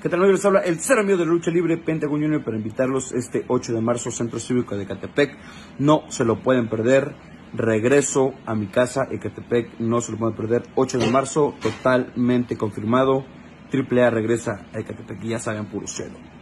¿Qué tal, amigos? Les habla el cero amigo de la lucha libre, Pentagon Junior, para invitarlos este 8 de marzo, Centro Cívico de Ecatepec. No se lo pueden perder. Regreso a mi casa, Ecatepec, no se lo pueden perder. 8 de marzo, totalmente confirmado. AAA regresa a Ecatepec y ya saben, puro cero.